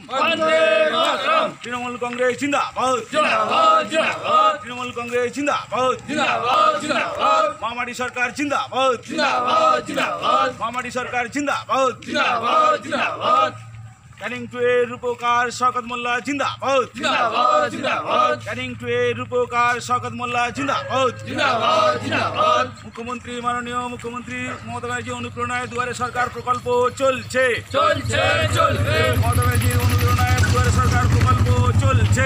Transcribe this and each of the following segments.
তৃণমূল কংগ্রেস জিন্দাবাদ, তৃণমূল কংগ্রেস জিন্দাবাদ, মামাটি সরকার জিন্দাবাদ, মামাটি সরকার জিন্দাবাদ, ক্যানিং টু এর রূপকার শওকত মোল্লা জিন্দাবাদ, ক্যানিং টু এর রূপকার শওকত মোল্লা জিন্দাবাদ। মুখ্যমন্ত্রী মাননীয় মুখ্যমন্ত্রী মমতা ব্যানার্জির অনুপ্রেরণায় দুয়ারে সরকার প্রকল্প চলছে, মমতা ব্যানার্জির অনুপ্রেরণায় দুয়ারে সরকার প্রকল্প চলছে।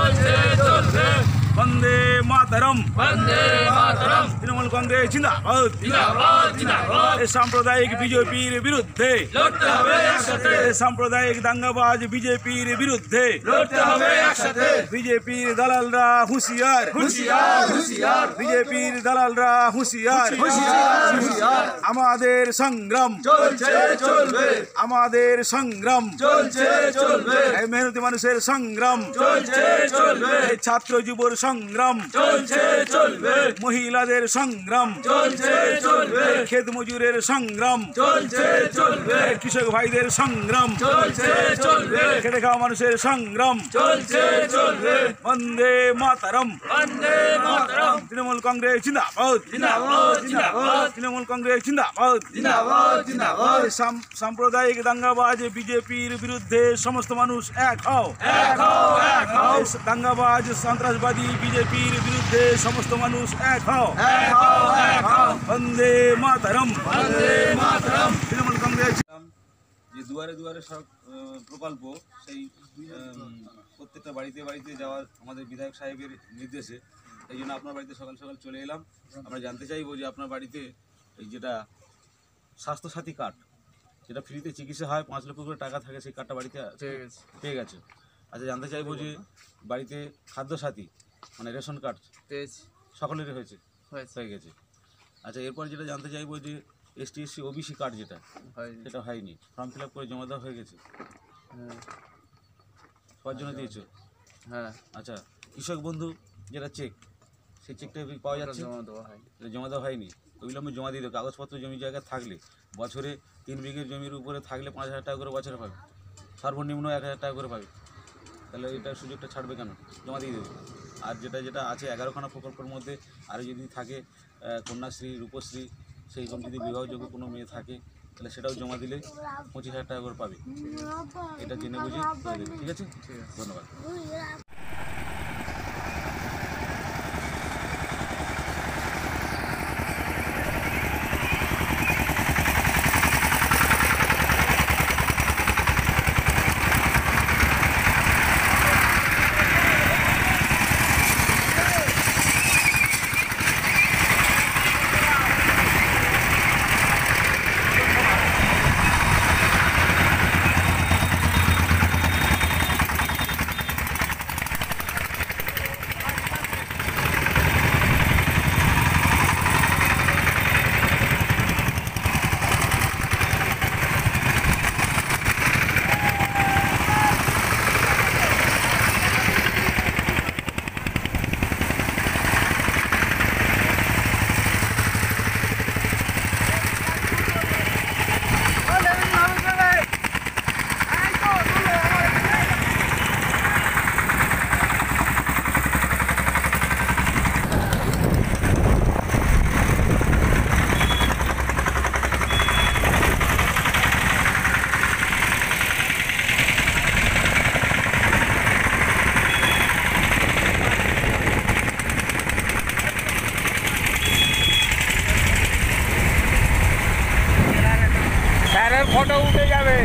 বন্দে মাতরম, তৃণমূল কংগ্রেস জিন্দাবাদ, সাম্প্রদায়িক বিজেপির বিরুদ্ধে, সাম্প্রদায়িক দাঙ্গাবাজ বিজেপির বিরুদ্ধে বিজেপির দালালরা হুঁশিয়ার, বিজেপির দালালরা হুঁশিয়ার। আমাদের সংগ্রাম চলবে, আমাদের সংগ্রাম চলবে, মেহনতি মানুষের সংগ্রাম চলবে, ছাত্র যুবর সংগ্রাম চলবে, মহিলাদের সংগ্রাম চলবে, ক্ষেত মজুরের সংগ্রাম চলবে, কৃষক ভাইদের সংগ্রাম চলবে, খেটে খাওয়া মানুষের সংগ্রাম চলবে। বন্দে মাতরম, তৃণমূল কংগ্রেস জিন্দাবাদ, তৃণমূল কংগ্রেস জিন্দাবাদ। সাম্প্রদায়িক দাঙ্গাবাজ বিজেপির বিরুদ্ধে সমস্ত মানুষ এক হও, দাঙ্গাবাজ সন্ত্রাসবাদী বিজেপির বিরুদ্ধে সমস্ত মানুষ এক হও। বন্দে মাতরম, তৃণমূল কংগ্রেস। যে দুয়ারে দুয়ারে সব প্রকল্প, সেই প্রত্যেকটা বাড়িতে বাড়িতে যাওয়ার আমাদের বিধায়ক সাহেবের নির্দেশে এই জন্য আপনার বাড়িতে সকাল সকাল চলে এলাম। আমরা জানতে চাইবো যে আপনার বাড়িতে এই যেটা স্বাস্থ্যসাথী কার্ড, যেটা ফ্রিতে চিকিৎসা হয়, 5 লক্ষ করে টাকা থাকে, সেই কার্ডটা বাড়িতে পেয়ে গেছে। আচ্ছা, জানতে চাইবো যে বাড়িতে খাদ্যসাথী মানে রেশন কার্ড সকলেরই হয়ে গেছে। আচ্ছা, এরপর যেটা জানতে চাইবো যে ST SC OBC কার্ড যেটা সেটা হয়নি, ফর্ম ফিল আপ করে জমা দেওয়া হয়ে গেছে, সবার জন্য দিয়েছো? হ্যাঁ। আচ্ছা, কৃষক বন্ধু যেটা চেক, সেই চেকটা পাওয়া যাচ্ছে? জমা দেওয়া হয়নি, ওইগুলো আমি জমা দিয়ে দেবো। কাগজপত্র জমি জায়গায় থাকলে, বছরে 3 বিঘে জমির উপরে থাকলে 5,000 টাকা করে বছরে পাবে, সর্বনিম্ন 1,000 টাকা করে পাবে। তাহলে এটার সুযোগটা ছাড়বে কেন? জমা দিয়ে দেবে। আর যেটা আছে 11খানা প্রকল্পের মধ্যে আরও যদি থাকে কন্যাশ্রী, রূপশ্রী, সেই রকম যদি বিবাহযোগ্য কোনো মেয়ে থাকে তাহলে সেটাও জমা দিলে 25,000 টাকা করে পাবে। এটা জেনে বুঝে করে দেবে। ঠিক আছে, ধন্যবাদ। ফটো উঠে যাবে।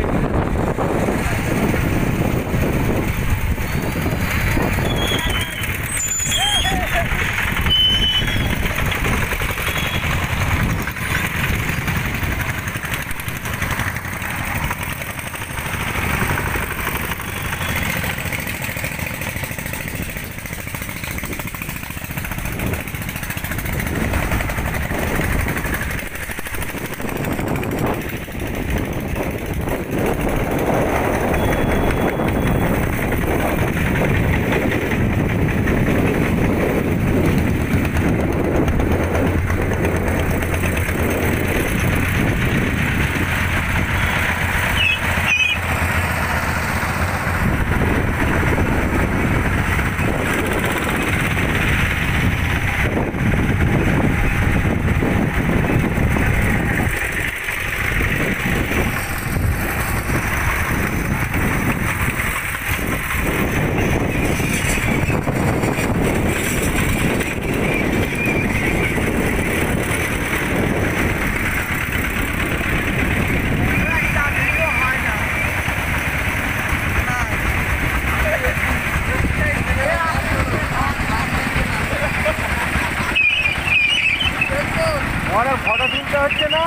হচ্ছে না।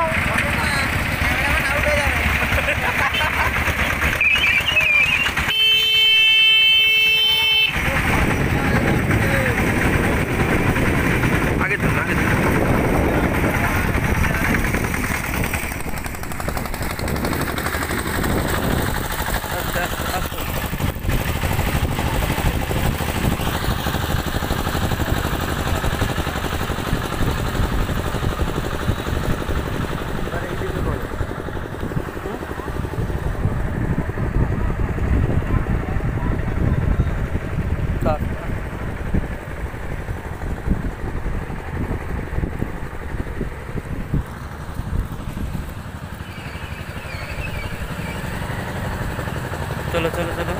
চলো চলো চলো।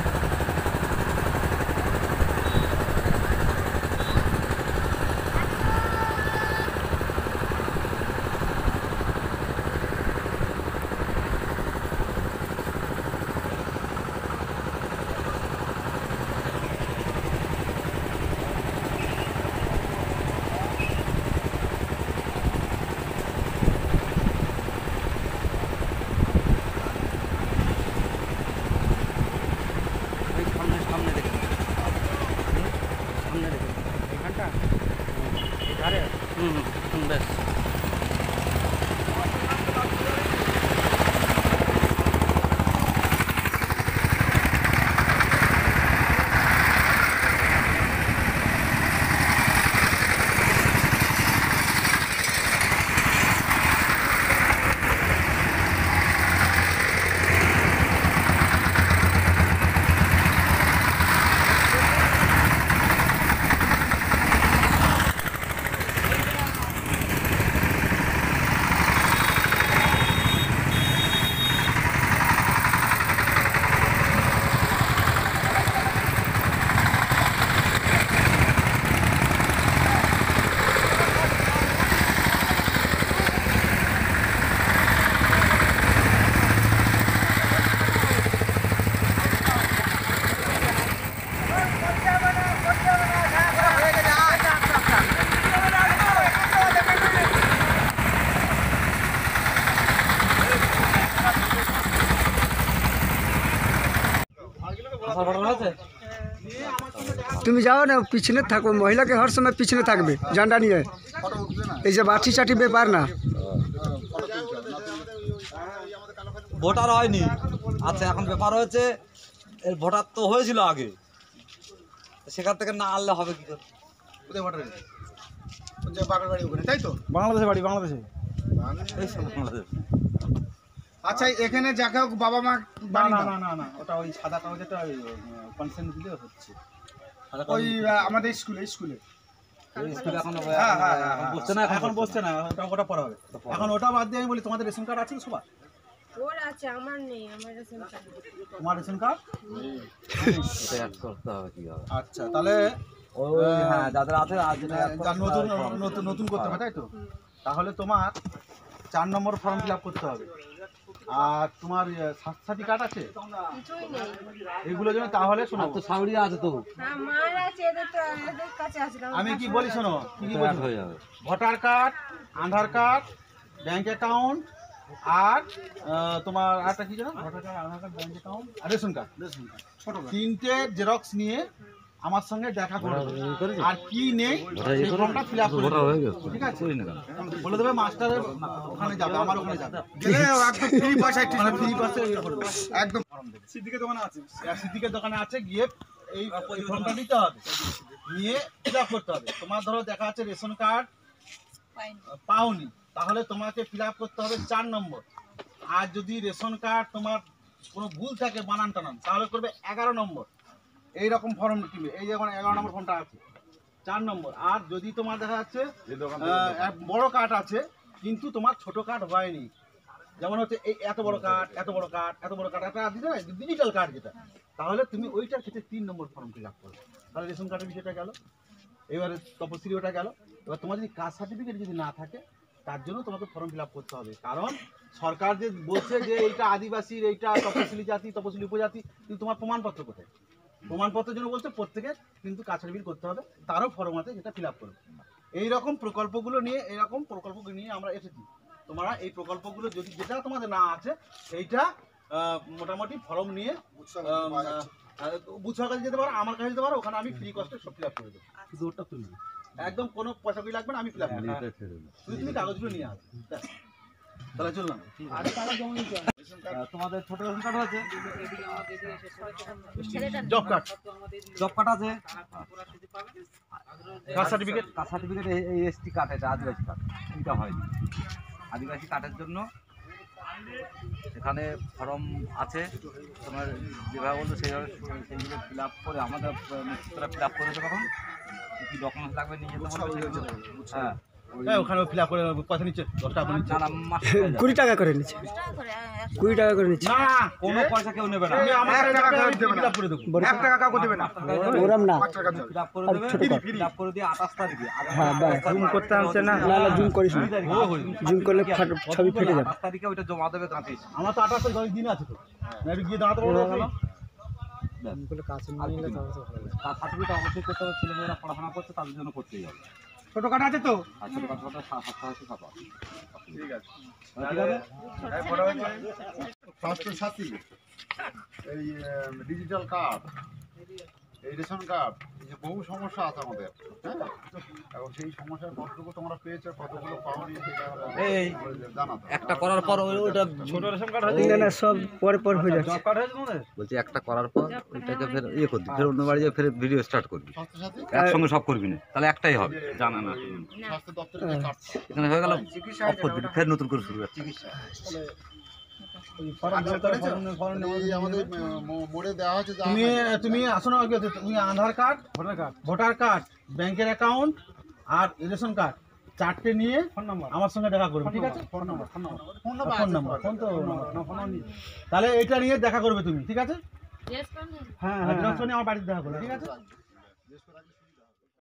সামনে দেখুন, সামনে দেখুন এখানটা ধারে। ব্যাস। তুমি যাও না, পিছনে থাকো, মহিলাকে হর সময় পিছনে থাকবে ঝান্ডা নিয়ে। এই যে বাটি চাটি ব্যাপার না। ভোটার হয়নি, আচ্ছা এখন ব্যাপার হয়েছে, এর ভোটার তো হয়েছিল আগে, সেখান থেকে না আনলে হবে কি করে? তাই তো বাংলাদেশে বাড়ি, বাংলাদেশে। এই সব বাংলাদেশ। আচ্ছা এখানে যাকে হোক বাবা মা বাড়ি না না না না না, ওটা ওই সাদা কাগজেটা কনসেন্ট দিলে হচ্ছে। ওই আমাদের স্কুলে এই স্কুলে এখনো হ্যাঁ, হ্যাঁ, হ্যাঁ, এখন বসছে না, এখন বসছে না, ওটা পরে হবে। এখন ওটা বাদ দিয়ে আমি বলি, তোমাদের রেশন কার্ড আছে তো সবার? ওর আছে, আমার নেই, আমার রেশন কার্ড নেই। তোমার রেশন কার্ড? এটা অ্যাড করতে হবে কি হবে? আচ্ছা, তাহলে ওই হ্যাঁ, যাদের আছে আর যেটা add যা করতে নতুন হবে, নতুন নতুন করতে হবে, তাই তো? তাহলে তোমার 4 নম্বর ফর্ম ফিল আপ করতে হবে। আর তোমার স্বাস্থ্যসাথী কার্ড আছে? কিছুই নেই। এইগুলো জন্য তাহলে শোনো, আর তো সাউরিয়া আছে তো, হ্যাঁ, মার আছে, এদের তো এদের কাছে আছে না। আমি কি বলি শোনো, কি কি অ্যাড বলি? হয়ে যাবে। Voter card, Aadhaar card, bank account, আর তোমার আরেকটা কি জানো, voter card, Aadhaar card, bank account আর রেশন কার্ড। ছোট তিনটে জেরক্স নিয়ে আমার সঙ্গে দেখা করবে, আর কি নেই সেই ফর্মটা ফিল আপ করে দেবে। ঠিক আছে, বলে দেবে মাস্টারের ওখানে যাবে, আমার ওখানে যাবে, গেলে একদম ফ্রি পয়সায় ফ্রি পাসে একদম সিদ্দিকের দোকানে আছে, সিদ্দিকের দোকানে আছে, গিয়ে এই ফর্মটা নিতে হবে, নিয়ে ফিল আপ করতে হবে। তোমার ধরো দেখা আছে রেশন কার্ড পাওনি, তাহলে তোমাকে ফিল আপ করতে হবে 4 নম্বর। আর যদি রেশন কার্ড তোমার কোনো ভুল থাকে বানান টানান, তাহলে করবে 11 নম্বর। এইরকম ফর্ম কিনবে, এই যেমন 11 নম্বর ফর্মটা আছে 4 নম্বর। আর যদি তোমার দেখা যাচ্ছে বড় কার্ড আছে কিন্তু তোমার ছোট কার্ড হয়নি, যেমন হচ্ছে এই এত বড় কার্ড, এত বড় কার্ড, এত বড় কার্ড, একটা দিতে হয় ডিজিটাল কার্ড যেটা, তাহলে তুমি ওইটার ক্ষেত্রে 3 নম্বর ফর্ম ফিল আপ করবে। তাহলে রেশন কার্ডের বিষয়টা গেল, এবারে তপশিলি ওটা গেল। এবার তোমার যদি কাস্ট সার্টিফিকেট যদি না থাকে, তার জন্য তোমাকে ফর্ম ফিল আপ করতে হবে। কারণ সরকার যে বলছে যে এইটা আদিবাসীর, এইটা তপশিলি জাতি, তপশিলি উপজাতি, কিন্তু তোমার প্রমাণপত্র কোথায়? প্রমাণপত্রের জন্য বলছে প্রত্যেকে কিন্তু কাস্ট সার্টিফিকেট করতে হবে, তারও ফর্ম আছে যেটা ফিল আপ করবে। এইরকম প্রকল্পগুলো নিয়ে আমরা এসেছি। তোমরা এই প্রকল্পগুলো যদি যেটা তোমাদের না আছে সেইটা মোটামুটি ফর্ম নিয়ে বুথ সরকারে যেতে পারো, আমার কাছে যেতে পারো, ওখানে আমি ফ্রি কস্টে সব ফিল আপ করে দেবো। শুধু ওটা তুলবে, একদম কোনো পয়সা করি লাগবে না, আমি ফিল আপ করে দেবো। তুমি কাগজগুলো নিয়ে আসবে, তাহলে চললাম। তোমাদের ছোট রেশন কার্ড আছে, জব কার্ড, জব কার্ড আছে, কাস্ট সার্টিফিকেট, কাস্ট সার্টিফিকেট, এই এসটি কার্ড, এটা আদিবাসী কার্ড, এটা হয়নি। আদিবাসী কার্ডের জন্য এখানে ফর্ম আছে, তোমার যেভাবে বলতো সেইভাবে সেইগুলো ফিল আপ করে আমাদের মিস্ত্রিরা ফিল আপ করে দেবে। তখন কী ডকুমেন্টস লাগবে নিয়ে যেতে হবে। হ্যাঁ, ওখানে ফিল আপ করে পয়সা নিচ্ছে 10 টাকা করে নিচ্ছে। না, মাস 20 টাকা করে নিচ্ছে, 20 টাকা করে নিচ্ছে। না, কোনো পয়সা কেউ নেবে না, তুমি আমার 1 টাকা ফিল আপ করে দেবো, 1 টাকা কাউকে দেবে না। ওরম না, ফিল আপ করে দেবে, ফিল আপ করে দিয়ে 28 তারিখে হ্যাঁ বাস জুম করতে আসছে না, না না জুম করিস না, জুম করলে ছবি ফেটে যাবে। 28 তারিখে ওইটা জমা দেবে কাঁথি। আমার তো 28 তারিখ দিন আছে তো, না একটু গিয়ে দাঁড়াতে পারবো না। কাজ সার্টিফিকেট অবশ্যই করতে হবে, ছেলেমেয়েরা পড়াশোনা করছে তাদের জন্য করতেই হবে। ছোট কাটা আছে তো? আর ছোটো কাজটা 7 ঠিক আছে। ঠিক আছে। স্বাস্থ্যসাথী, এই ডিজিটাল কার্ড, এই রেশন কার্ড, এই যে বহু সমস্যা আছে আমাদের, হ্যাঁ, এখন সেই সমস্যার কতটুকু তোমরা পেয়েছো, কতগুলো পাওনি, সেটা এই জানাতে হবে। একটা করার পর ওটা ছোট রেশন কার্ড না না সব পরে পরে হয়ে যাচ্ছে। জব কার্ড হয়েছে তোমাদের? বলছি একটা করার পর ওইটাকে ফের ইয়ে করবি, ফের অন্য বাড়ি ফের ভিডিও স্টার্ট করবি, স্বাস্থ্যসাথী, একসঙ্গে সব করবি না, তাহলে একটাই হবে। জানা না স্বাস্থ্য দপ্তরের যে কার্ডটা, এখানে হয়ে গেল, অফ করবি, ফের নতুন করে শুরু করবি। আচ্ছা, করেছো? এই আমাদের মোড়ে দেওয়া হচ্ছে, যা তুমি আসো না, আগে তুমি আধার কার্ড, ভোটার কার্ড, ব্যাংকের অ্যাকাউন্ট আর রেশন কার্ড 4টে নিয়ে আমার সঙ্গে দেখা করবে, ঠিক আছে? ফোন নাম্বার, ফোন তো তাহলে এটা নিয়ে দেখা করবে তুমি, ঠিক আছে? হ্যাঁ, আমার বাড়িতে দেখা করবে, ঠিক আছে?